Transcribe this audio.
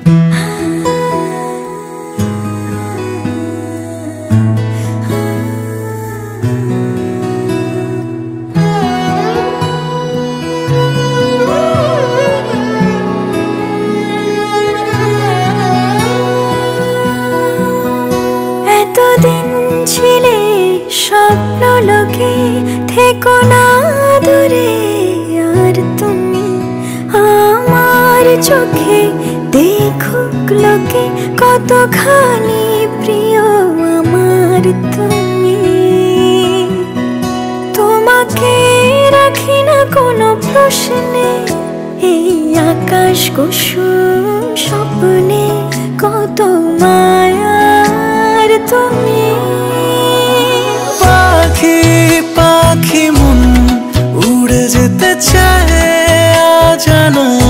এতদিন ছিলে স্বপ্ন লোকে, থেকো না দূরে আর তুমি আমার চোখে। দেখুক লোকে কতখানি প্রিয় আমার তুমি। তোমাকে রাখি না কোনো প্রশ্নে, এই আকাশ কুসুম স্বপ্নে কত মায়ার তুমি। পাখি পাখি মন উড়ে যেতে চায় জানো